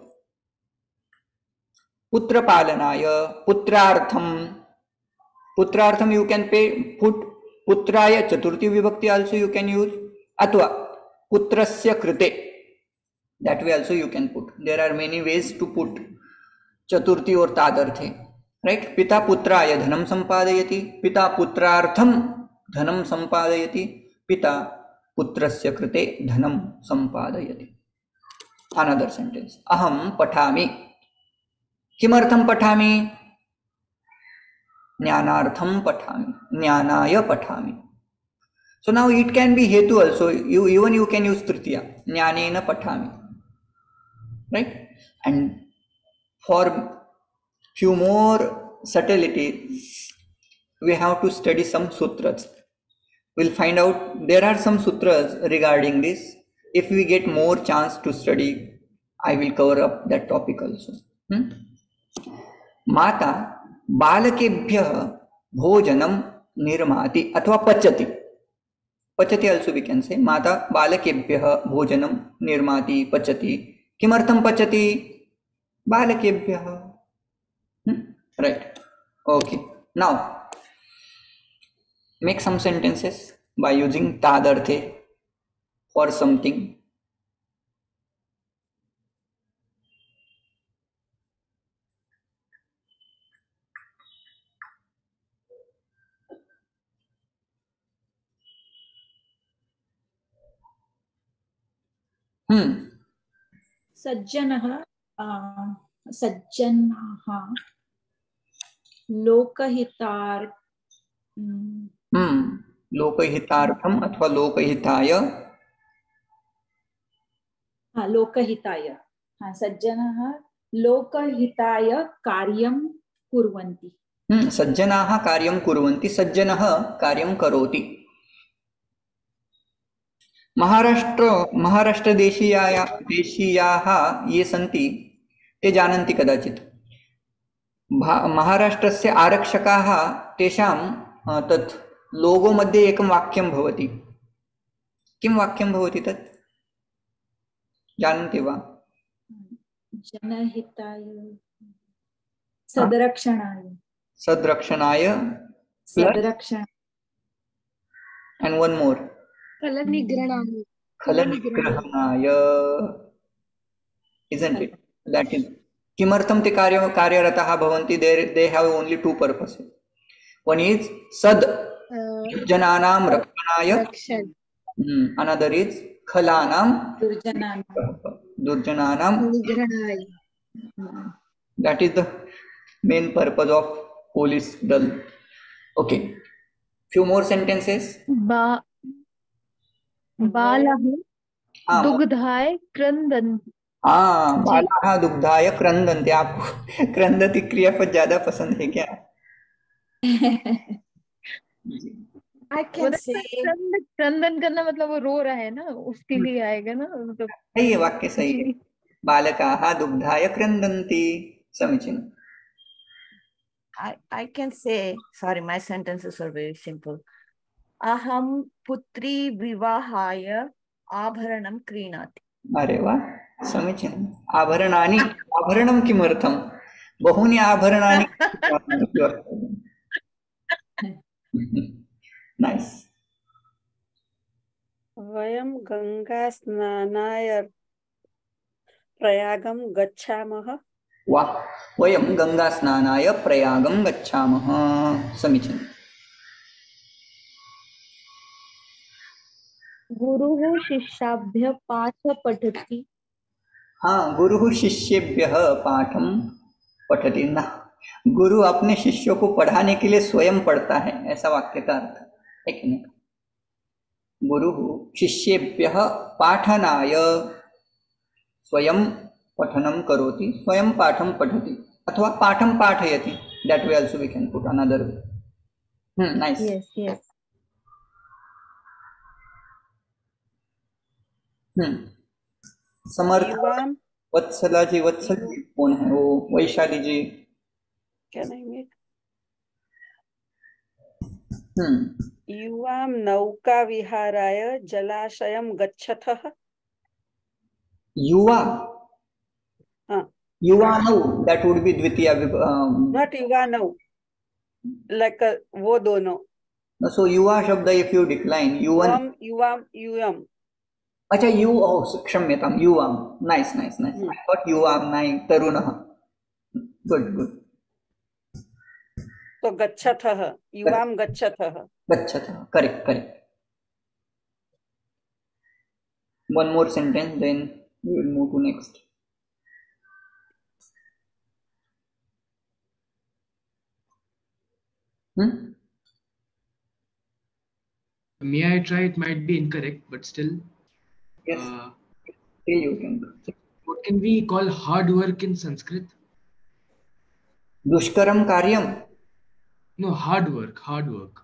पुत्र पालनाय, पुत्रार्थम. पुत्रार्थम you can pay, put पुत्राय चतुर्थी विभक्ति also you can use, अथवा पुत्रस्य कृते, that way also you can put. There are many ways to put चतुर्थी और तादर्थे, right? पिता पुत्राय धनम संपादयति, पिता पुत्रार्थम धनम संपादयति, पिता पुत्रस्य कृते धनम संपादयति. Another sentence. अहम पठामि. किमर्थम पठामि? ज्ञानार्थम पठामि, ज्ञानाय पठामि. So now it can be hetu also. You even you can use tritiya, ज्ञानेन पठामि, right? And for few more subtlety, we have to study some sutras. We'll find out there are some sutras regarding this. If we get more chance to study, I will cover up that topic also. Hmm? Mata बालकेभ्यः भोजनं निर्माति अथवा पचति. पचति also we can say. माता बालकेभ्यः भोजनं निर्माति पचति. किमर्थं पचति? बालकेभ्यः. Right. Okay. Now make some sentences by using tadarthe for something. Hmm. सज्जनः सज्जनः लोकहितार् hmm. लोकहितार्थम अथवा लोकहिताय. हाँ लोकहिताय. हाँ सज्जनः लोकहिताय कार्यं कुर्वन्ति. हम्म सज्जनाः कार्यं कुर्वन्ति, सज्जनः कार्यं करोति. महाराष्ट्र महाराष्ट्रदेशीयाः देशीयाः ये सन्ति ते जानन्ति कदाचित्. महाराष्ट्रस्य आरक्षकाः तेषां तत् लोगो मध्ये एकं वाक्यं भवति. किं वाक्यं भवति तत् जानन्ति वा? जनहिताय सद्रक्षणाय सद्रक्षणाय सद्रक्षण and one more खलनिग्रहणाय खलनिग्रहणाय, isn't it? That is किमर्थं ते कार्य कार्यरताः भवन्ति? they they have only two purposes. One is sad जनानां रक्षणाय, another is खलानां दुर्जनानां दुर्जनानां निग्रहणाय. that is the main purpose of police dal. Okay, few more sentences. बा बालः हाँ दुग्धाय क्रन्दन्ति. हाँ बालाः दुग्धाय क्रन्दन्ति. आपको क्रन्दति क्रियापद ज्यादा पसंद है क्या? I can say क्रंद क्रंदन करना मतलब वो रो रहा है ना, उसके लिए आएगा ना. मतलब सही है, वाक्य सही है. बालकाः दुग्धाय क्रन्दन्ति. समीचीनम्. I, I can say, sorry, my sentences are very simple. Aham putri vivahaaya abharanam क्रीणाति. अरे वाह, समीचीनम्. आभरणानि, आभरणं किमर्थं? बहूनि आभरणानि. नाइस. वयं गंगा स्नानाय प्रयागं गच्छामः. वाह, वयं गंगा स्नानाय प्रयागं गच्छामः. समीचीनम्. गुरुः शिष्याभ्यः पाठ पठति. हाँ, गुरुः शिष्येभ्यः पाठं पठति. ना, गुरु अपने शिष्यों को पढ़ाने के लिए स्वयं पढ़ता है, ऐसा वाक्य का अर्थ है कि नहीं? गुरुः शिष्येभ्यः पाठनाय स्वयं पठनं करोति, स्वयं पाठं पठति अथवा पाठं पाठयति. that way also we can put another way. hmm nice. Yes, yes. hmm समर्थ युवाम वत्सला जी, वत्सल जी कौन है वो? वैशाली जी. Can I make? हम्म युवाम नौका विहाराय जलाशयं गच्छतः. युवा, हाँ. युवानौ, that would be Dwitiya. um, Not युवानौ, like uh, वो दोनों. so युवा शब्द if you decline, युवन. युवाम युवाम युयम. अच्छा यु, oh क्षम्यतां, युवाम. nice nice nice. I thought युवाम नाइ तरुणः. good good. तो गच्छतः, युवाम गच्छतः. गच्छतः, correct correct. one more sentence, then we will move to next. hmm May I try? It might be incorrect, but still. yes Uh, still you can. what can we call hard work in Sanskrit? दुष्करं कार्यं. No, hard work. Hard work.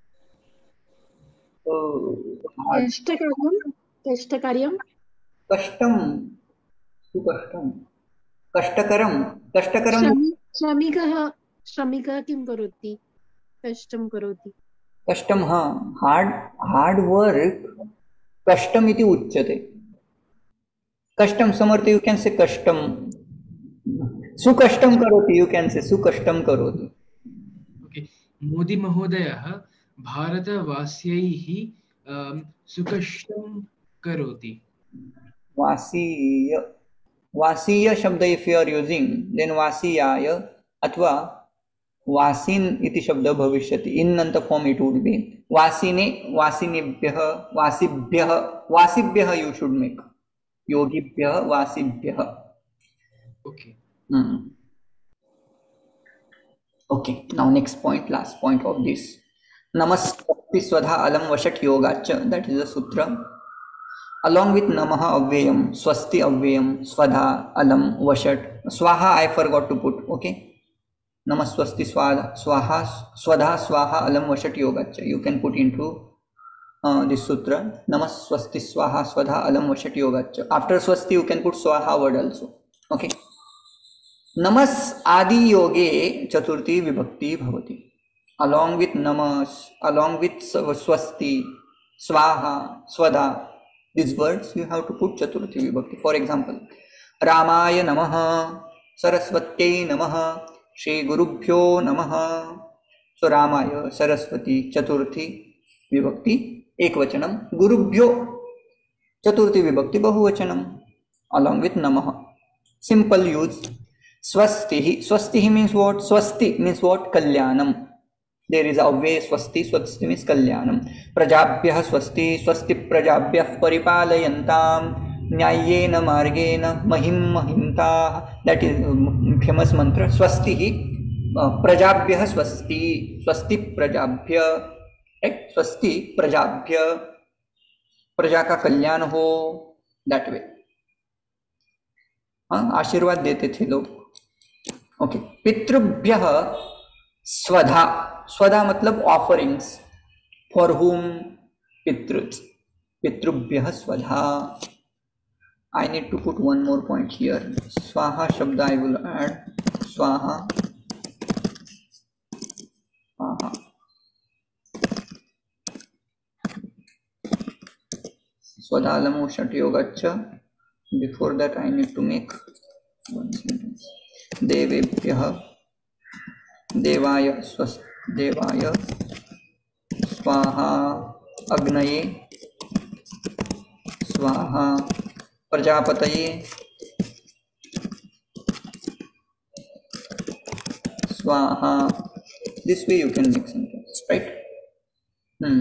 oh, hard. कष्टकार्यं कष्टकार्यं कष्टं, सुकष्टं, कष्टकरं, कष्टकरं. श्रमि श्रमिकः श्रमिकः किं करोति? कष्टं करोति. कष्टं, हाँ, hard hard work कष्टम इति उच्यते. कष्टम समर्थ यू कैन से कष्टम. सुकष्टं करोति, यू कैन से सुकष्टं करोति. Okay. मोदी महोदयः भारतवास्यैः um, सुकष्टं करोति. वासीय, वासीय शब्द if you are using then वासीयाय अथवा वासीन इति शब्द भविष्यति. इन अंत फॉर्म इट वुड बी वासिने, वासिनेभ्यः, वासिभ्यः, वासिभ्यः यू शुड मेक. योगिभ्यः, वासिभ्यः. Okay. Hmm. Okay, now next point, last point of this. Namaskar स्वधा अलम वशट योगाच, that is the sutra. along with namah avyayam, swasti avyayam, swadha, alam, vashat, swaha I forgot to put, okay. Namah swasti swadha, swaha, swadha, swaha, alam, vashat, yogacha. You can put into uh, this sutra. Namah swasti swaha, swadha, alam, vashat, yogacha. After swasti you can put swaha word also, okay. Namas adi yoge chaturthi vibhakti bhavati. Along with namas, along with swasti, swaha, swadha, these words you have to put chaturthi vibhakti. For example, Ramaya namaha, Saraswatyai namaha, Shri Gurubhyo namaha. So Ramaya, Saraswati, chaturthi vibhakti ekvachanam, Gurubhyo chaturthi vibhakti bahuvachanam, along with namaha. Simple use. Swastihi, swastihi means what? Swasti means what? Kalyanam. There is a way swasti, swasti means kalyanam. Prajabhyah swasti, swasti prajabhyah paripalayantam, nyayena margena mahim mahimta. That is famous mantra. Swastihi, uh, prajabhyah swasti, swasti prajabhyah, right? Swasti prajabhyah, प्रजा का कल्याण हो, that way. हाँ, आशीर्वाद देते थे लोग, okay. पितृभ्यः स्वधा, स्वधा मतलब ऑफरिंग्स, फॉर हुम पितृ, पितृभ्यः स्वधा. I need to put one more point here. Swaha शब्द I will add. Swaha, Swaha. Swadhalam Ushat Yogacha. Before that I need to make one sentence. Devebhyah, Devaya Swast, Devaya Swaha, Agnaye Swaha, Prajapataye Swaha. This way you can make sentence, right? Hmm.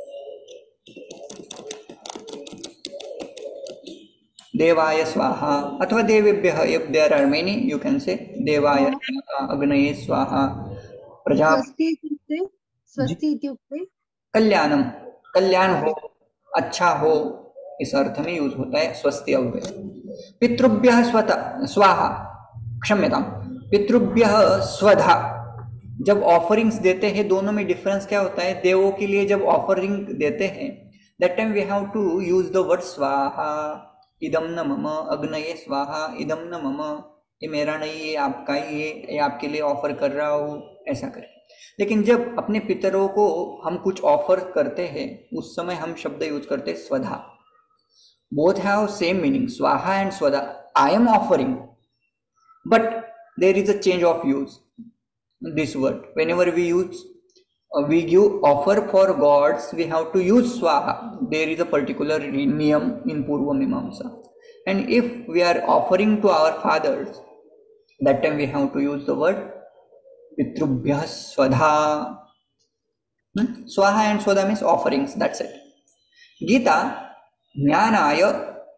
Devaya Swaha अथवा देवेभ्यः. If there are many, you can say Devaya Swaha, Agnaye Swaha, प्रजा. स्वस्ति इत्युक्ते कल्याणम, कल्याण हो, अच्छा हो, इस अर्थ में use होता है स्वस्ति अव्यय. पितृभ्यः स्वतः स्वाहा, क्षम्यताम, पितृभ्यः स्वधा. जब ऑफरिंग्स देते हैं, दोनों में डिफरेंस क्या होता है? देवों के लिए जब ऑफरिंग देते हैं, that time we have to use the word स्वाहा. इदम न मम, अग्नये स्वाहा, इदम न मम, ये मेरा नहीं, ये आपका ही है, ये आपके लिए ऑफर कर रहा हूँ, ऐसा करें. लेकिन जब अपने पितरों को हम कुछ ऑफर करते हैं, उस समय हम शब्द यूज करते हैं स्वधा. बोथ हैव सेम मीनिंग, स्वाहा एंड स्वधा. I am offering, but there is a change of use this word. Whenever we use Uh, we give offer for gods, we have to use swaha. There is a particular niyam in Purva Mimamsa. And if we are offering to our fathers, that time we have to use the word pitrubhyah swadha. hmm? Swaha and swadha means offerings, that's it. Gita jnanaya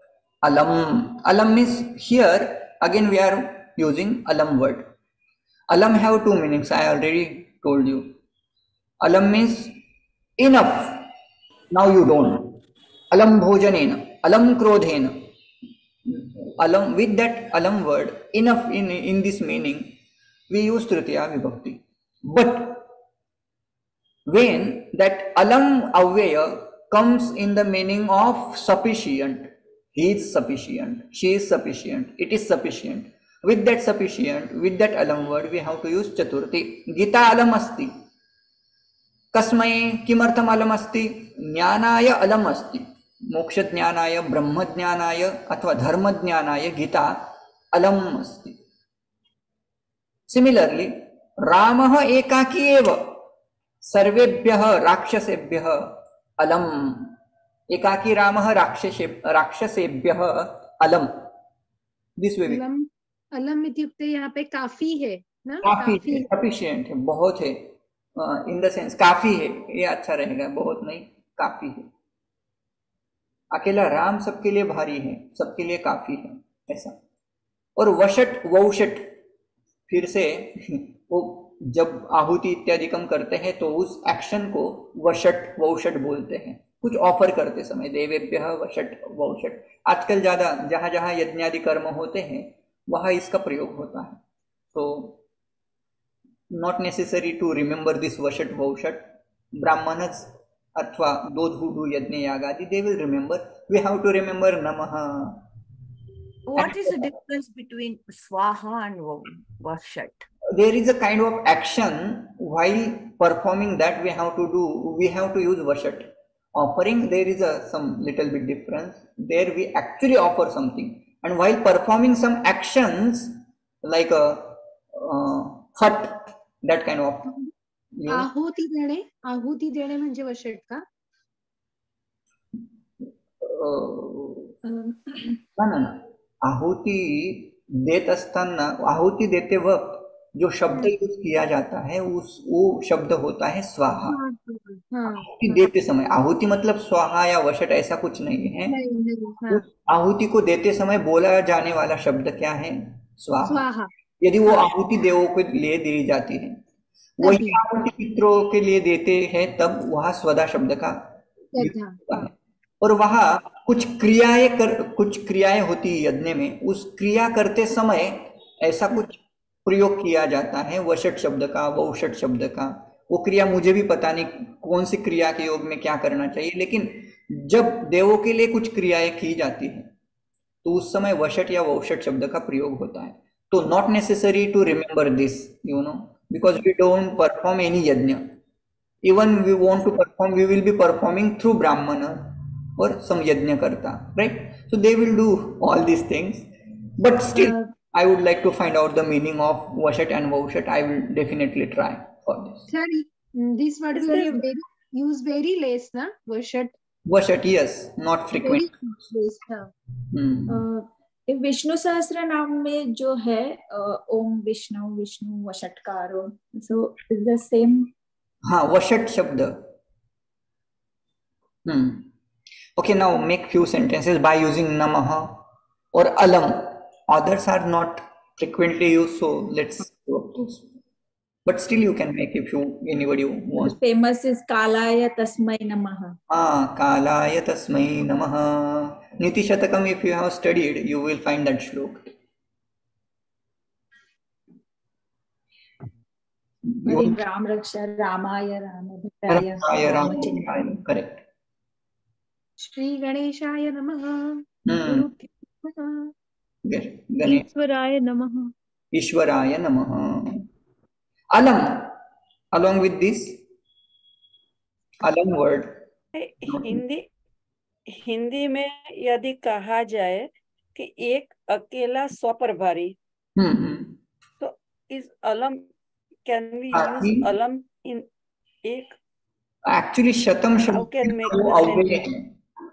alam. Alam means, here again we are using alam word. Alam have two meanings, I already told you. Alam means enough, now you don't. Alam bhojanena, alam krodhena. Alam, with that alam word, enough in, in this meaning, we use tritiya vibhakti. But when that alam avyaya comes in the meaning of sufficient, he is sufficient, she is sufficient, it is sufficient. With that sufficient, with that alam word, we have to use chaturthi. Gita alam asti. कस्मै किमर्थम अलम अस्ति? ज्ञानाय अलम अस्ति. मोक्ष ज्ञानाय, ब्रह्म ज्ञानाय अथवा धर्म ज्ञानाय गीता अलम अस्ति. सिमिलरली रामः एकाकी एव, सर्वेभ्यः राक्षसेभ्यः अलम. एकाकी रामः राक्षसे राक्षसेभ्यः अलम. This way. अलम, अलम इत्युक्ते यहाँ पे काफी है ना? काफी, काफी सफिशिएंट है, बहुत है. इन द सेंस काफी है, ये अच्छा रहेगा, बहुत नहीं, काफी है. अकेला राम सबके लिए भारी है, सबके लिए काफी है, ऐसा. और वशट वौशट, फिर से वो जब आहुति इत्यादि कम करते हैं तो उस एक्शन को वशट वौशट बोलते हैं. कुछ ऑफर करते समय, देवेभ्यः वषट वौषट। आजकल ज्यादा जहां जहां यज्ञादि कर्म होते हैं वहां इसका प्रयोग होता है। तो not necessary to remember this वषट वौषट। ब्राह्मणस अथवा those who do यज्ञ यागादि, they will remember. We have to remember Namaha. What is the difference between Swaha and Vashat? There is a kind of action while performing that we have to do, we have to use Vashat. Offering, there is a some little bit difference. There we actually offer something, and while performing some actions like a uh, hut, that kind of. You- आहुती देणे, आहुती देणे म्हणजे वषट का? ना ना ना, आहुति देत असताना, आहुति देते वक्त जो शब्द यूज किया जाता है उस वो शब्द होता है स्वाहा। आहुति देते समय, आहुति मतलब स्वाहा या वषट ऐसा कुछ नहीं है। आहुति को देते समय बोला जाने वाला शब्द क्या है? स्वाहा। यदि वो आहुति देवों के लिए दी जाती है, वही आहुति पितरों के लिए देते हैं, तब वहां स्वदा शब्द का यूज होता है। और वहां कुछ क्रियाएं कर कुछ क्रियाएं होती है यज्ञ में, उस क्रिया करते समय ऐसा कुछ प्रयोग किया जाता है वषट शब्द का, वौषट शब्द का। वो क्रिया मुझे भी पता नहीं कौन सी क्रिया के योग में क्या करना चाहिए, लेकिन जब देवों के लिए कुछ क्रियाएं की जाती है तो उस समय वषट या वौषट शब्द का प्रयोग होता है। तो not necessary to remember this, you know, because we don't perform any yagya. Even we want to perform, we will be performing through brahmin or some yajna karta, right? So they will do all these things, but still uh, I would like to find out the meaning of vashat and vaushat. I will definitely try for this. Sorry, this word is very, very used very less, na? Vashat. Vashat, yes, not frequent. Less, हाँ. hmm. uh, Vishnu Sahasra nama में जो है ओम Vishnu Vishnu वषटकारो, so is the same. हाँ, वषट शब्द। hmm. Okay, now make few sentences by using namaha or alam. Others are not frequently used, so let's go up those. But still you can make if you anybody wants. The famous is kalaya tasmai namaha. Ah, kalaya tasmai namaha. Niti Shatakam, if you have studied, you will find that shlok. Ram Raksha, Ramaya, Ramabhadraya, Ramachandra. Correct. Shri गणेशाय नमः। ईश्वराय नमः। ईश्वराय नमः। अलम, along with this अलम word, Hindi Hindi में यदि कहा जाए कि एक अकेला स्वप्रभारी, तो इस अलम कैन वी यूज अलम इन एक? एक्चुअली शतम शब्द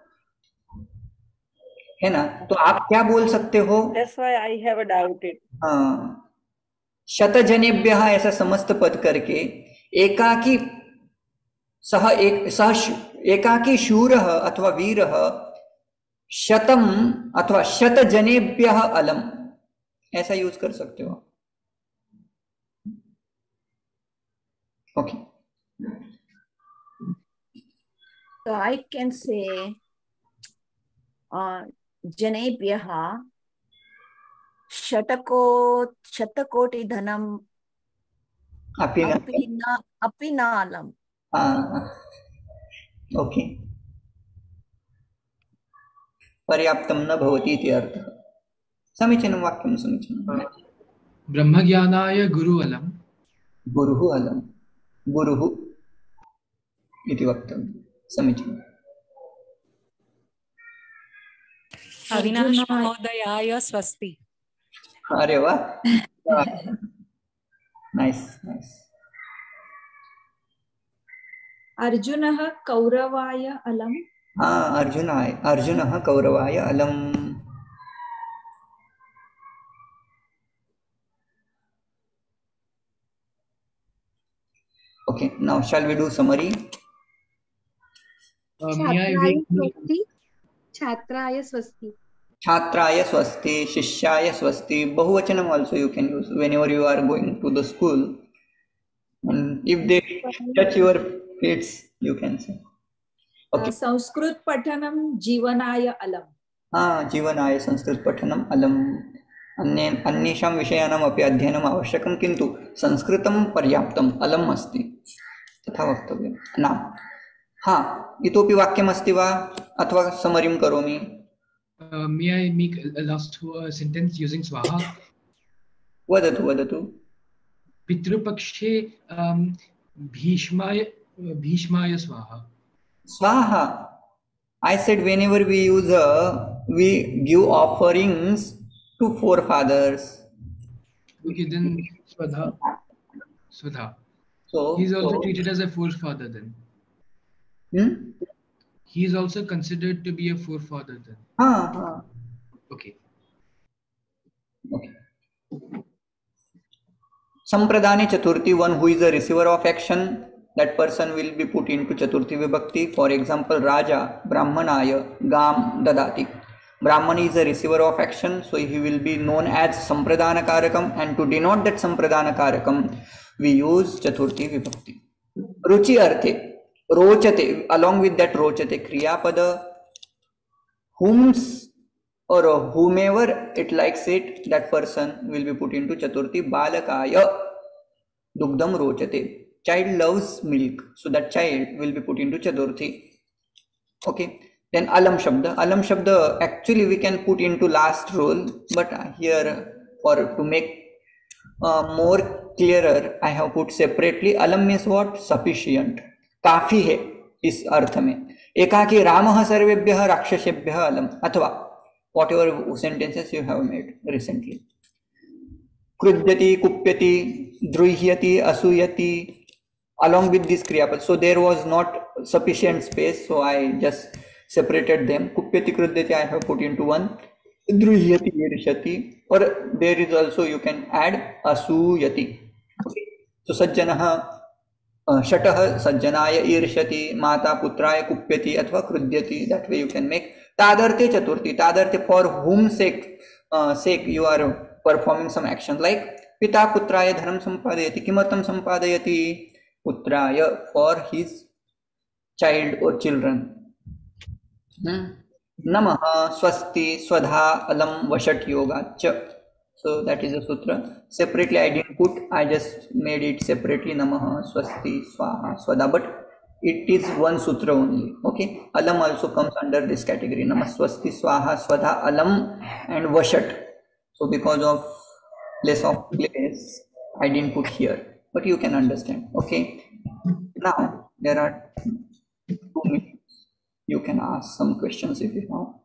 है ना, तो आप क्या बोल सकते हो? That's why I have doubted. हाँ, शतजनेभ्यः ऐसा समस्त पद करके एकाकी सह एक सह एकाकी शूरः अथवा वीरः शतम अथवा शतजनेभ्यः अलम, ऐसा यूज कर सकते हो। Okay, so I can say uh, जनेभ्यः शतको शतकोटि धनम अपि न अपि न अलम। ओके, पर्याप्तं न भवति इति अर्थः। समीचीनं वाक्यं, समीचीनं। ब्रह्मज्ञानाय गुरु अलम, गुरुः अलम, गुरुः इति वक्तव्यं। समीचीनम्। अविनाश महोदयाय स्वस्ति। अरे वाह, नाइस नाइस। अर्जुनः कौरवाय अलम। हाँ, अर्जुनाय, अर्जुनः कौरवाय अलम। Okay, now shall we do summary? Uh, may I read? छात्राय स्वस्ति, छात्राय स्वस्ति, शिष्याय स्वस्ति, बहुवचनम also you can use whenever you are going to the school, and if they touch your feet you can say Okay. Sanskrit पठनम जीवनाय अलम. हाँ, जीवनाय संस्कृत पठनम अलम. अन्ये अन्येषां विषयाणाम् अपि अध्ययनम् आवश्यकं, किन्तु संस्कृतं पर्याप्तम्, अलम् अस्ति, तथा वक्तव्यं. न हाँ, इतोपि वाक्यमस्ति वा अथवा समरीं करोमि? Uh, may I make a last uh, sentence using swaha? वदतु वदतु. पितृपक्षे um, भीष्माय भीष्माय स्वाहा. Swaha. I said whenever we use a, we give offerings to forefathers. Okay, then Swadha. Swadha. So he is also so, treated as a forefather then. Hmm? He is also considered to be a forefather then. Ah, ah. Okay. Okay. Sampradani Chaturthi, one who is a receiver of action, that person will be put into Chaturthi Vibhakti. For example, Raja, Brahmanaya, Gam, Dadati. Brahman is a receiver of action, so he will be known as Sampradana Karakam, and to denote that Sampradana Karakam, we use Chaturthi Vibhakti. Ruchi Arthe, Rochate, along with that Rochate, Kriya Pada, whom's or whomever it likes it, that person will be put into Chaturthi. Balakaya, Dugdam Rochate. Child loves milk, so that child will be put into Chaturthi. Okay. Then Alam Shabda. Alam Shabda actually we can put into last role, but here for to make uh, more clearer, I have put separately. Alam means what? Sufficient. काफी है इस अर्थ में. एकाकी रामः सर्वेभ्यः राक्षसेभ्यः अलम, अथवा whatever sentences you have made recently. Krudyati, kupyati, druhyati, asuyati, along with this kriyapada. So there was not sufficient space, so I just separated them. Kupyati, krudyati I have put into one. Druhyati, irshati, or there is also you can add asuyati. Okay. So sajjanaha, uh, shataha sajjanaya irshati, mata putraya kupyati, athva krudyati. That way you can make tadarte chaturthi. Tadarte, for whom sake uh, sake you are performing some action, like pita putraya dhanam sampadayati. Kimartam sampadayati? Putraya, for his child or children. Hmm. Namaha, swasti, swadha, alam, vashat, yoga, cha. So that is a sutra. Separately I didn't put, I just made it separately. Namaha, swasti, swaha, swadha, but it is one sutra only. Okay. Alam also comes under this category. Namah, swasti, swaha, swadha, alam, and vashat. So because of less of place, I didn't put here, but you can understand. Okay. Now there are two minutes. You can ask some questions if you have.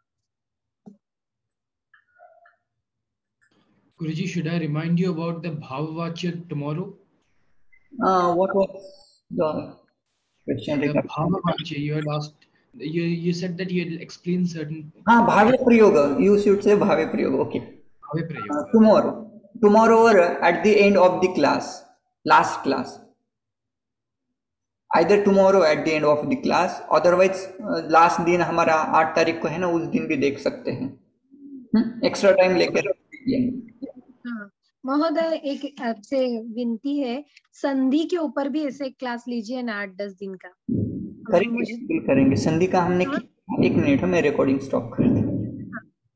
Guruji, should I remind you about the Bhavavachya tomorrow? Uh, what was the question? The Bhavavachya, you had asked, you, you said that you had explained certain... Ah, Bhavya Prayoga. You should say Bhavya Prayoga. Okay. Bhavya Prayoga. Uh, tomorrow. Tomorrow or at the end of the class. Last class. Either tomorrow at the end of the class, otherwise uh, last दिन हमारा आठ तारीख को है ना, उस दिन भी देख सकते हैं. एक्स्ट्रा टाइम लेकर लेंगे. हाँ महोदय, एक आपसे विनती है, संधि के ऊपर भी ऐसे क्लास लीजिए ना, आठ दस दिन का. करेंगे, बिल्कुल करेंगे. संधि का हमने हाँ? एक मिनट है, मैं रिकॉर्डिंग स्टॉप कर दूं.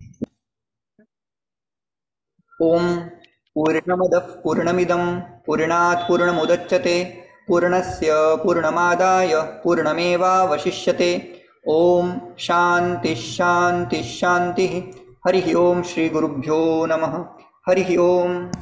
ओम पूर्णमदः पूर्णमिदं पूर्णात् पूर्णमुदच्यते पूर्णस्य पूर्णमादाय पूर्णमेवावशिष्यते. ओम शांति शांति शांति. हरि ओम. श्री गुरुभ्यो नमः. हरि ओम.